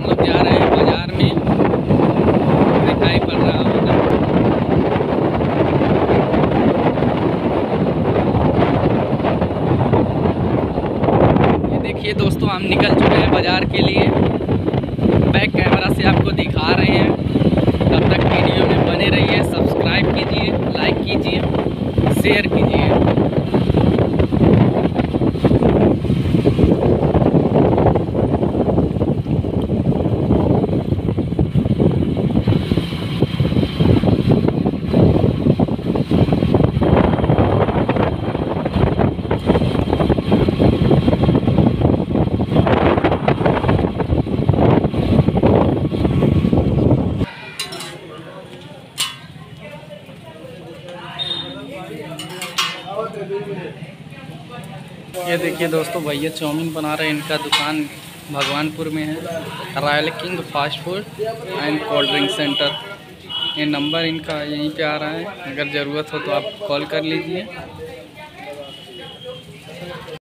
लोग जा रहे हैं बाजार में, दिखाई पड़ रहा होगा। ये देखिए दोस्तों, हम निकल चुके हैं बाजार के लिए। बैक कैमरा से आपको दिखा रहे हैं। तब तक वीडियो में बने रहिए, सब्सक्राइब कीजिए, लाइक कीजिए, शेयर कीजिए। ये देखिए दोस्तों, भैया चाउमीन बना रहे हैं। इनका दुकान भगवानपुर में है, royal king fast food and cold drink centre. ये नंबर इनका यहीं पे आ रहा है, अगर ज़रूरत हो तो आप कॉल कर लीजिए।